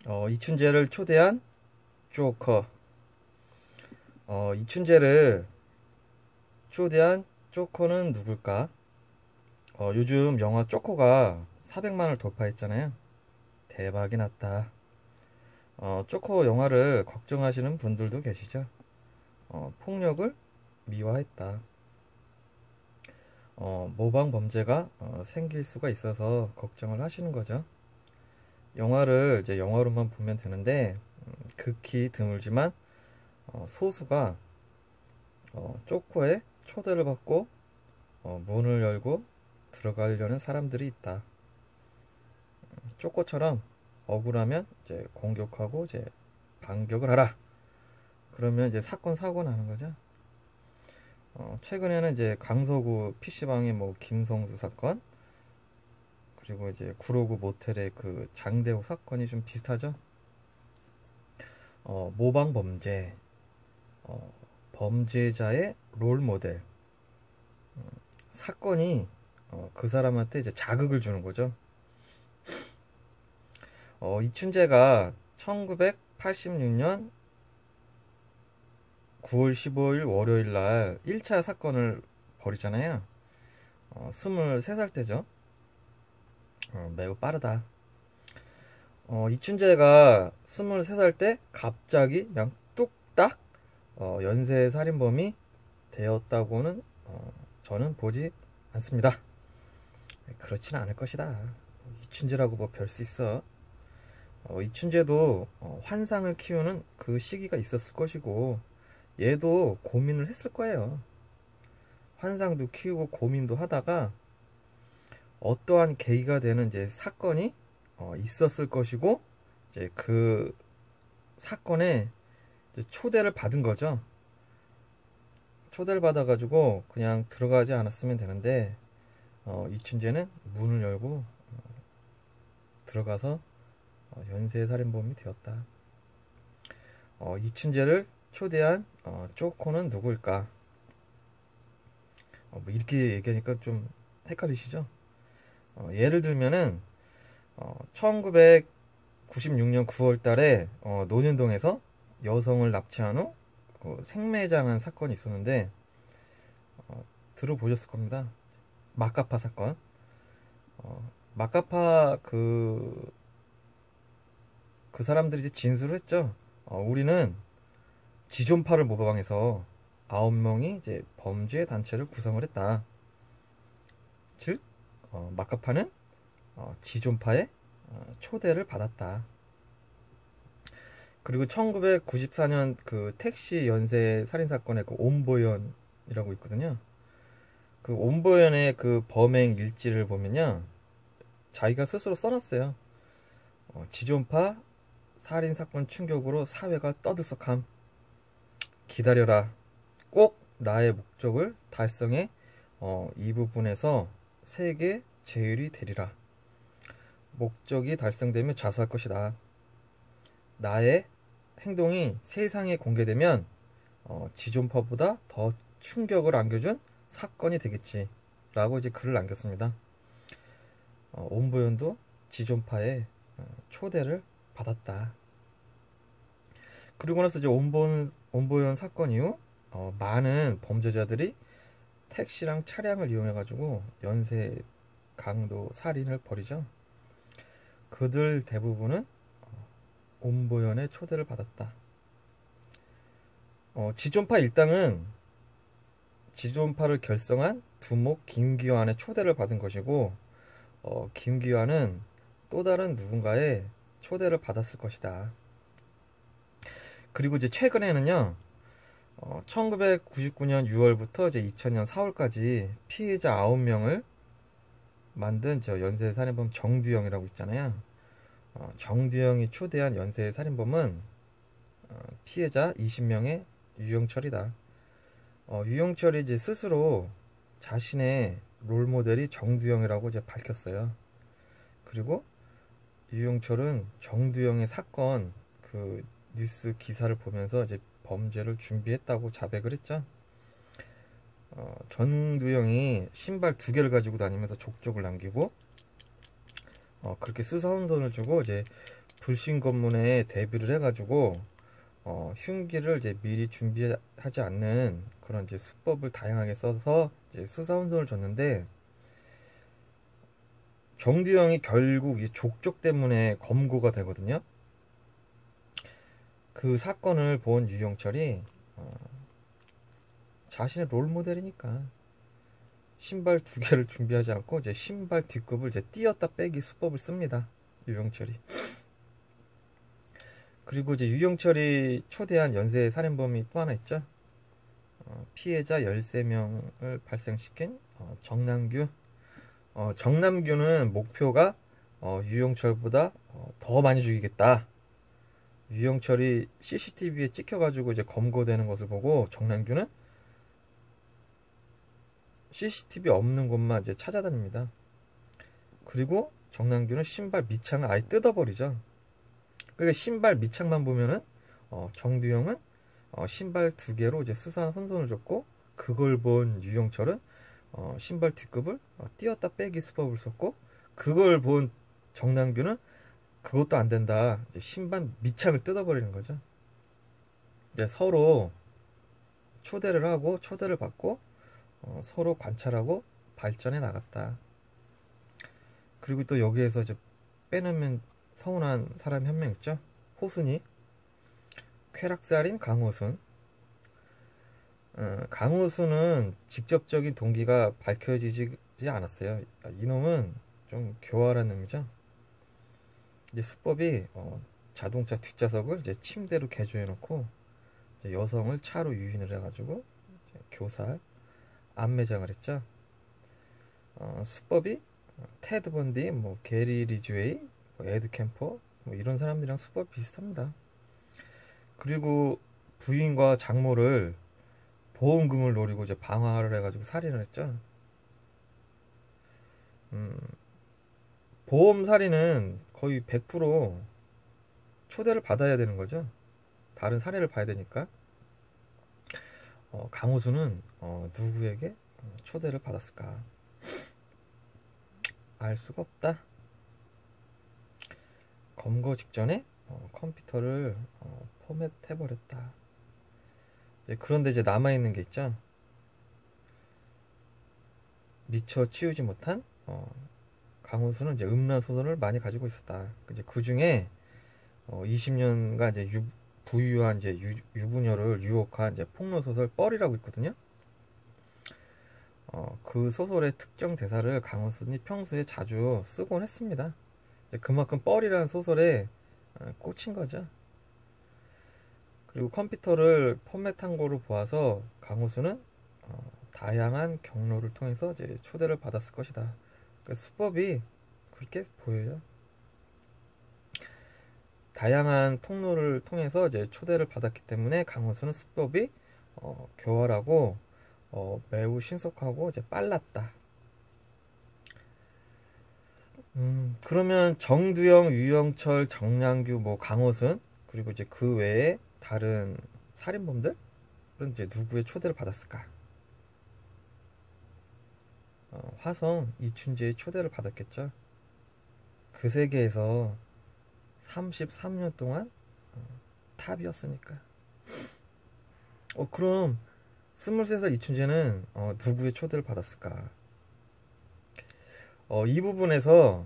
이춘재를 초대한 조커. 이춘재를 초대한 조커는 누굴까? 요즘 영화 조커가 400만을 돌파했잖아요. 대박이 났다. 조커 영화를 걱정하시는 분들도 계시죠? 폭력을 미화했다. 모방 범죄가 생길 수가 있어서 걱정을 하시는 거죠. 영화를 이제 영화로만 보면 되는데 극히 드물지만 소수가 조커의 초대를 받고 문을 열고 들어가려는 사람들이 있다. 조커처럼 억울하면 이제 공격하고 이제 반격을 하라. 그러면 이제 사건 사고 나는 거죠. 최근에는 이제 강서구 PC방의 뭐 김성수 사건, 그리고 이제 구로구 모텔의 그 장대호 사건이 좀 비슷하죠. 모방 범죄, 범죄자의 롤 모델, 사건이 그 사람한테 이제 자극을 주는 거죠. 이춘재가 1986년 9월 15일 월요일 날 1차 사건을 벌이잖아요. 23살 때죠. 매우 빠르다. 이춘재가 23살 때 갑자기 그냥 뚝딱 연쇄 살인범이 되었다고는 저는 보지 않습니다. 그렇지는 않을 것이다. 이춘재라고 뭐 별 수 있어. 이춘재도 환상을 키우는 그 시기가 있었을 것이고 얘도 고민을 했을 거예요. 환상도 키우고 고민도 하다가 어떠한 계기가 되는 이제 사건이 있었을 것이고 이제 그 사건에 이제 초대를 받은 거죠. 초대를 받아가지고 그냥 들어가지 않았으면 되는데 이춘재는 문을 열고 들어가서 연쇄살인범이 되었다. 이춘재를 초대한 조커는 누구일까? 뭐 이렇게 얘기하니까 좀 헷갈리시죠? 예를 들면은 1996년 9월 달에 논현동에서 여성을 납치한 후 생매장한 사건이 있었는데 들어보셨을 겁니다. 마카파 사건. 마카파 그 사람들이 이제 진술을 했죠. 우리는 지존파를 모방해서 9명이 이제 범죄 단체를 구성을 했다. 즉, 마카파는 지존파의 초대를 받았다. 그리고 1994년 그 택시 연쇄 살인 사건의 그 옴보연이라고 있거든요. 그 옴보연의 그 범행 일지를 보면요, 자기가 스스로 써놨어요. 지존파 살인 사건 충격으로 사회가 떠들썩함. 기다려라. 꼭 나의 목적을 달성해 이 부분에서 세계 제일이 되리라. 목적이 달성되면 자수할 것이다. 나의 행동이 세상에 공개되면 지존파보다 더 충격을 안겨준 사건이 되겠지. 라고 이제 글을 남겼습니다. 옴보연도 지존파의 초대를 받았다. 그리고 나서 이제 옴보연 사건 이후 많은 범죄자들이 택시랑 차량을 이용해가지고 연쇄 강도 살인을 벌이죠. 그들 대부분은 옴보연의 초대를 받았다. 지존파 일당은 지존파를 결성한 두목 김기환의 초대를 받은 것이고 김기환은 또 다른 누군가의 초대를 받았을 것이다. 그리고 이제 최근에는요, 1999년 6월부터 이제 2000년 4월까지 피해자 9명을 만든 저 연쇄살인범 정두영이라고 있잖아요. 정두영이 초대한 연쇄살인범은 피해자 20명의 유영철이다. 유영철이 이제 스스로 자신의 롤모델이 정두영이라고 이제 밝혔어요. 그리고 유영철은 정두영의 사건 그 뉴스 기사를 보면서 이제 범죄를 준비했다고 자백을 했죠. 정두영이 신발 2개를 가지고 다니면서 족적을 남기고 그렇게 수사원선을 주고 이제 불신 검문에 대비를 해가지고 흉기를 이제 미리 준비하지 않는 그런 이제 수법을 다양하게 써서 이제 수사 혼선을 줬는데, 정두영이 결국 이 족적 때문에 검거가 되거든요. 그 사건을 본 유영철이 자신의 롤 모델이니까 신발 2개를 준비하지 않고 이제 신발 뒷급을 이제 띄었다 빼기 수법을 씁니다. 유영철이. 그리고 이제 유영철이 초대한 연쇄 살인범이 또 하나 있죠. 피해자 13명을 발생시킨 정남규. 정남규는 목표가 유영철보다 더 많이 죽이겠다. 유영철이 CCTV에 찍혀가지고 이제 검거되는 것을 보고 정남규는 CCTV 없는 곳만 이제 찾아다닙니다. 그리고 정남규는 신발 밑창을 아예 뜯어버리죠. 그러니까 신발 밑창만 보면은 정두영은 신발 2개로 이제 수사한 혼선을 줬고, 그걸 본 유영철은 신발 뒷급을 띄었다 빼기 수법을 썼고, 그걸 본 정남규는 그것도 안 된다. 이제 신발 밑창을 뜯어버리는 거죠. 이제 서로 초대를 하고 초대를 받고 서로 관찰하고 발전해 나갔다. 그리고 또 여기에서 이제 빼놓으면 서운한 사람이 한 명 있죠. 호순이. 쾌락살인 강호순. 강호순은 직접적인 동기가 밝혀지지 않았어요. 이놈은 좀 교활한 놈이죠. 이제 수법이 자동차 뒷좌석을 이제 침대로 개조해 놓고 여성을 차로 유인을 해가지고 교살, 암매장을 했죠. 수법이 테드 번디, 뭐 게리 리즈웨이, 에드 캠퍼, 뭐 이런 사람들이랑 수법 비슷합니다. 그리고 부인과 장모를 보험금을 노리고 이제 방화를 해가지고 살인을 했죠. 보험 살인은 거의 100% 초대를 받아야 되는 거죠. 다른 사례를 봐야 되니까. 강호수는 누구에게 초대를 받았을까? 알 수가 없다. 검거 직전에 컴퓨터를 포맷해버렸다. 그런데 이제 남아있는 게 있죠. 미처 치우지 못한 강호수는 이제 음란 소설을 많이 가지고 있었다. 이제 그 중에 20년간 이제 부유한 이제 유부녀를 유혹한 이제 폭로 소설 뻘이라고 있거든요. 그 소설의 특정 대사를 강호순이 평소에 자주 쓰곤 했습니다. 그만큼 뻘이라는 소설에 꽂힌 거죠. 그리고 컴퓨터를 포맷한 거로 보아서 강호순은 다양한 경로를 통해서 이제 초대를 받았을 것이다. 그러니까 수법이 그렇게 보여요. 다양한 통로를 통해서 이제 초대를 받았기 때문에 강호순은 수법이 교활하고 매우 신속하고 이제 빨랐다. 그러면 정두영, 유영철, 정남규, 뭐 강호순, 그리고 이제 그 외에 다른 살인범들은 이제 누구의 초대를 받았을까? 화성 이춘재의 초대를 받았겠죠. 그 세계에서 33년 동안 탑이었으니까. 그럼 23살 이춘재는 누구의 초대를 받았을까? 이 부분에서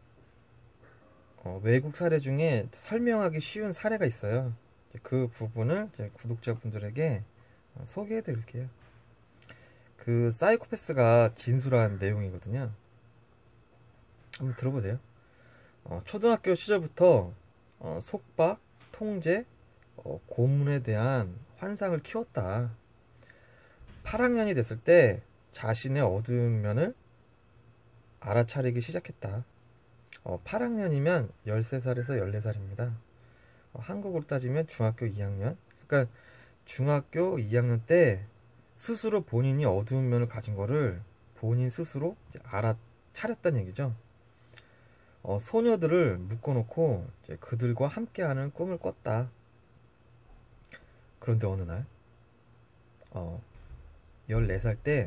외국 사례 중에 설명하기 쉬운 사례가 있어요. 그 부분을 이제 구독자분들에게 소개해 드릴게요. 그 사이코패스가 진술한 내용이거든요. 한번 들어보세요. 초등학교 시절부터 속박, 통제, 고문에 대한 환상을 키웠다. 8학년이 됐을 때 자신의 어두운 면을 알아차리기 시작했다. 8학년이면 13살에서 14살입니다. 한국으로 따지면 중학교 2학년. 그러니까 중학교 2학년 때 스스로 본인이 어두운 면을 가진 거를 본인 스스로 이제 알아차렸다는 얘기죠. 소녀들을 묶어놓고 이제 그들과 함께하는 꿈을 꿨다. 그런데 어느 날 14살 때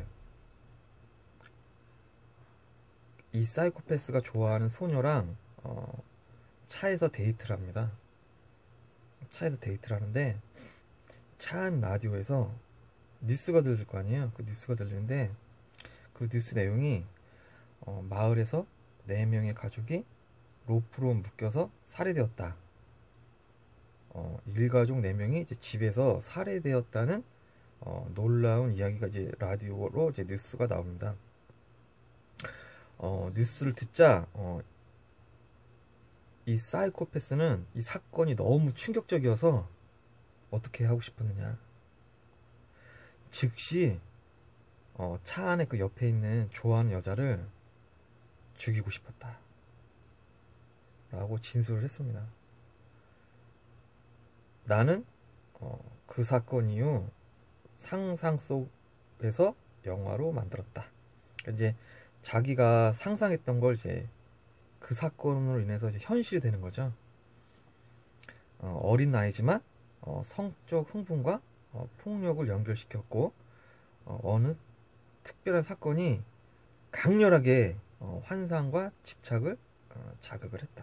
이 사이코패스가 좋아하는 소녀랑 차에서 데이트를 합니다. 차에서 데이트를 하는데 차 안 라디오에서 뉴스가 들릴 거 아니에요. 그 뉴스가 들리는데 그 뉴스 내용이 마을에서 4명의 가족이 로프로 묶여서 살해되었다. 일가족 4명이 이제 집에서 살해되었다는 놀라운 이야기가 이제 라디오로 이제 뉴스가 나옵니다. 뉴스를 듣자 이 사이코패스는 이 사건이 너무 충격적이어서 어떻게 하고 싶었느냐. 즉시 차 안에 그 옆에 있는 좋아하는 여자를 죽이고 싶었다. 라고 진술을 했습니다. 나는 그 사건 이후 상상 속에서 영화로 만들었다. 이제 자기가 상상했던 걸 이제 그 사건으로 인해서 이제 현실이 되는 거죠. 어린 나이지만 성적 흥분과 폭력을 연결시켰고 어느 특별한 사건이 강렬하게 환상과 집착을 자극을 했다.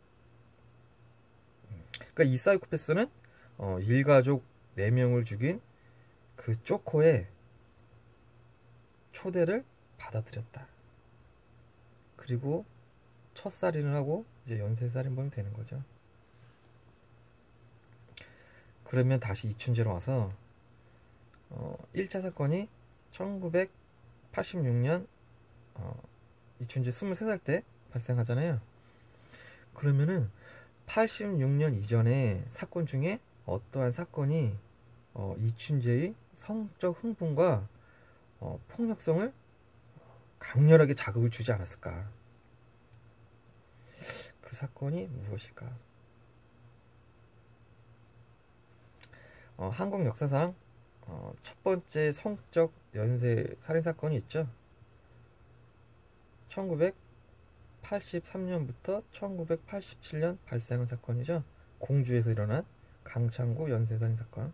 그러니까 이 사이코패스는 일가족 4명을 죽인 그 쪼코의 초대를 받아들였다. 그리고 첫 살인을 하고 이제 연쇄살인범이 되는 거죠. 그러면 다시 이춘재로 와서 1차 사건이 1986년 이춘재 23살 때 발생하잖아요. 그러면은 86년 이전의 사건 중에 어떠한 사건이 이춘재의 성적 흥분과 폭력성을 강렬하게 자극을 주지 않았을까? 그 사건이 무엇일까? 한국 역사상 첫 번째 성적 연쇄 살인 사건이 있죠. 1983년부터 1987년 발생한 사건이죠. 공주에서 일어난 강창구 연쇄살인 사건.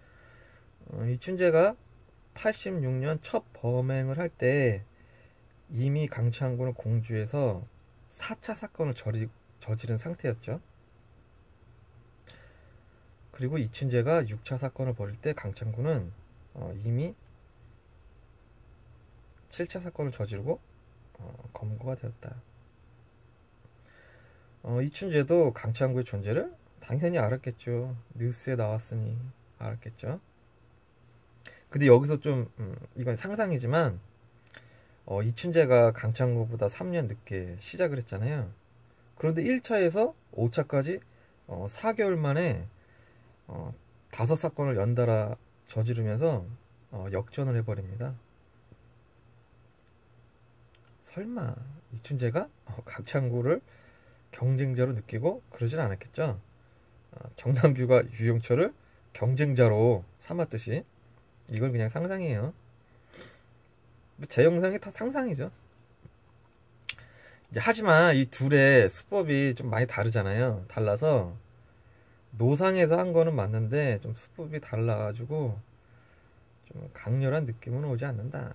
이춘재가 86년 첫 범행을 할 때 이미 강창구는 공주에서 4차 사건을 저지른 상태였죠. 그리고 이춘재가 6차 사건을 벌일 때 강창구는 이미 7차 사건을 저지르고 검거가 되었다. 이춘재도 강창구의 존재를 당연히 알았겠죠. 뉴스에 나왔으니 알았겠죠. 근데 여기서 좀 이건 상상이지만 이춘재가 강창구보다 3년 늦게 시작을 했잖아요. 그런데 1차에서 5차까지 4개월 만에 5사건을 연달아 저지르면서 역전을 해버립니다. 설마 이춘재가 강창구를 경쟁자로 느끼고 그러진 않았겠죠. 정남규가 유영철을 경쟁자로 삼았듯이. 이건 그냥 상상이에요. 제 영상이 다 상상이죠. 하지만 이 둘의 수법이 좀 많이 다르잖아요. 달라서 노상에서 한 거는 맞는데 좀 수법이 달라가지고 좀 강렬한 느낌은 오지 않는다.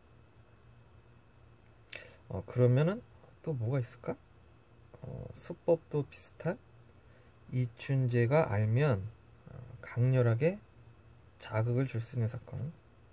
그러면은 또 뭐가 있을까? 수법도 비슷한 이춘재가 알면 강렬하게 자극을 줄 수 있는 사건.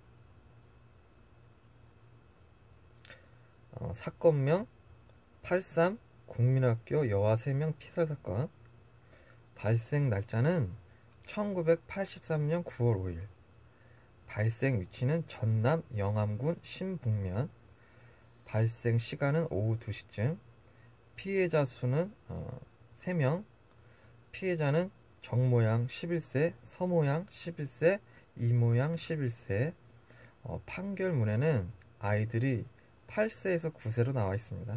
사건명 83 국민학교 여아 3명 피살 사건. 발생 날짜는 1983년 9월 5일. 발생 위치는 전남 영암군 신북면. 발생 시간은 오후 2시쯤. 피해자 수는 3명. 피해자는 정모양 11세, 서모양 11세, 이모양 11세. 판결문에는 아이들이 8세에서 9세로 나와 있습니다.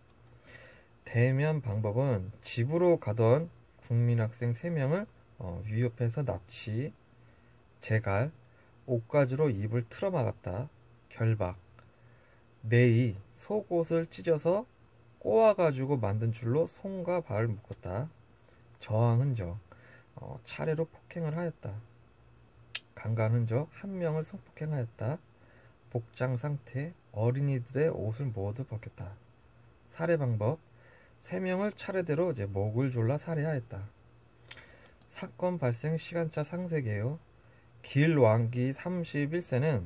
대면 방법은 집으로 가던 국민학생 3명을 위협해서 납치, 재갈, 옷가지로 입을 틀어막았다, 결박, 내의 속옷을 찢어서 꼬아가지고 만든 줄로 손과 발을 묶었다, 저항 흔적, 차례로 폭행을 하였다, 강간 흔적, 1명을 성폭행하였다, 복장 상태, 어린이들의 옷을 모두 벗겼다. 살해 방법, 3명을 차례대로 이제 목을 졸라 살해하였다. 사건 발생 시간차 상세게요. 길왕기 31세는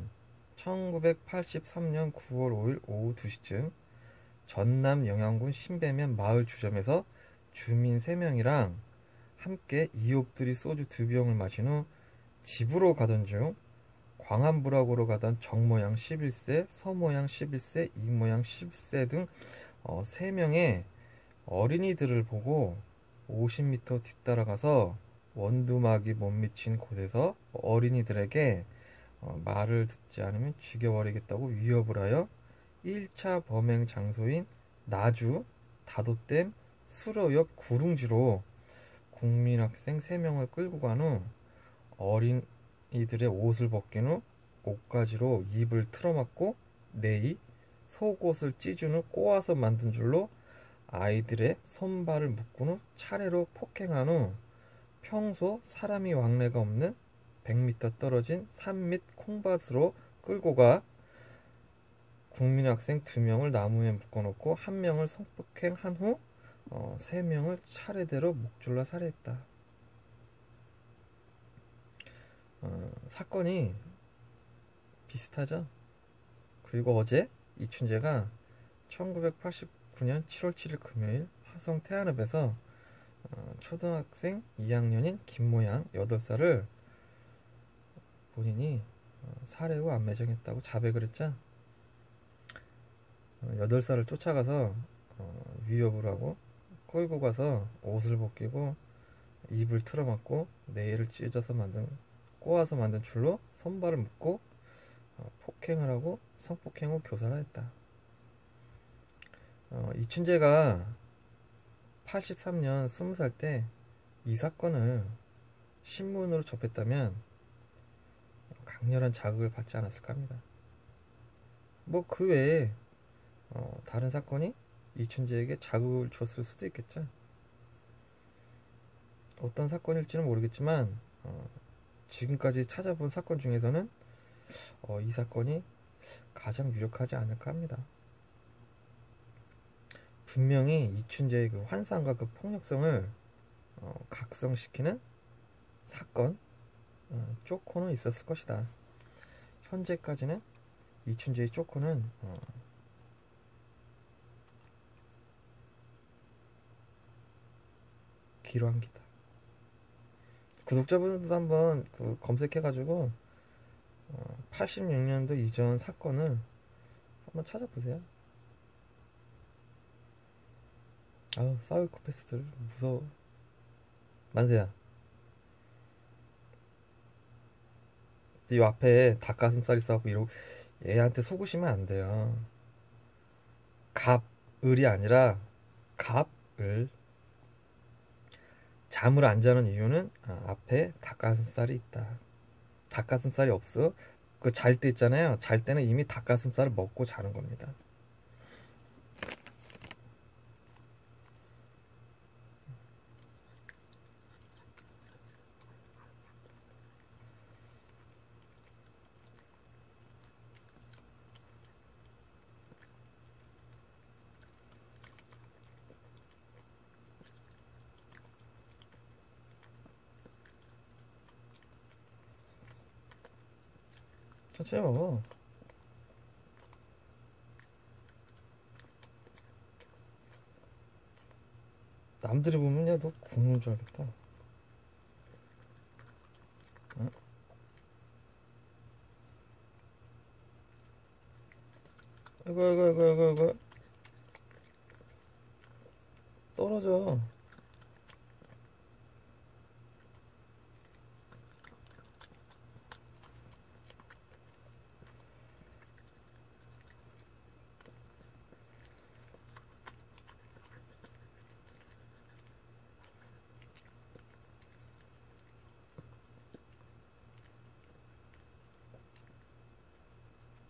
1983년 9월 5일 오후 2시쯤 전남 영양군 신배면 마을 주점에서 주민 3명이랑 함께 이옥들이 소주 2병을 마신 후 집으로 가던 중 광안부락으로 가던 정모양 11세, 서모양 11세, 이모양 11세 등 3명의 어린이들을 보고 50m 뒤따라가서 원두막이 못 미친 곳에서 어린이들에게 말을 듣지 않으면 죽여버리겠다고 위협을 하여 1차 범행 장소인 나주 다도댐 수로 옆 구릉지로 국민학생 3명을 끌고 간 후 어린이들의 옷을 벗긴 후 옷가지로 입을 틀어막고 내이 속옷을 찢은 후 꼬아서 만든 줄로 아이들의 손발을 묶은 후 차례로 폭행한 후 평소 사람이 왕래가 없는 100m 떨어진 산 밑 콩밭으로 끌고 가 국민학생 2명을 나무에 묶어놓고 1명을 성폭행한 후 3명을 차례대로 목졸라 살해했다. 사건이 비슷하죠? 그리고 어제 이춘재가 1989년 7월 7일 금요일 화성 태안읍에서 초등학생 2학년인 김모양 8살을 본인이 살해 후 안매장했다고 자백을 했죠. 8살을 쫓아가서 위협을 하고 끌고 가서 옷을 벗기고 입을 틀어막고 네일을 찢어서 꼬아서 만든 줄로 손발을 묶고 폭행을 하고 성폭행 후 교사를 했다. 이춘재가 83년 20살 때 이 사건을 신문으로 접했다면 강렬한 자극을 받지 않았을까 합니다. 뭐 그 외에 다른 사건이 이춘재에게 자극을 줬을 수도 있겠죠. 어떤 사건일지는 모르겠지만 지금까지 찾아본 사건 중에서는 이 사건이 가장 유력하지 않을까 합니다. 분명히 이춘재의 그 환상과 그 폭력성을 각성시키는 사건 쪼코는 있었을 것이다. 현재까지는 이춘재의 쪼코는 길왕기다. 구독자분들도 한번 검색해가지고 86년도 이전 사건을 한번 찾아보세요. 아우, 사이코패스들 무서워. 만세야, 이 앞에 닭가슴살 있어갖고 이러고 얘한테 속으시면 안 돼요. 갑을이 아니라 갑을. 잠을 안 자는 이유는 앞에 닭가슴살이 있다. 닭가슴살이 없어. 그 잘 때 있잖아요. 잘 때는 이미 닭가슴살을 먹고 자는 겁니다. 천천히 먹어. 남들이 보면 야, 너 굶는 줄 알겠다. 응? 이거 떨어져.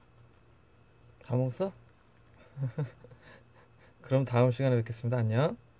다 먹었어? 그럼 다음 시간에 뵙겠습니다. 안녕.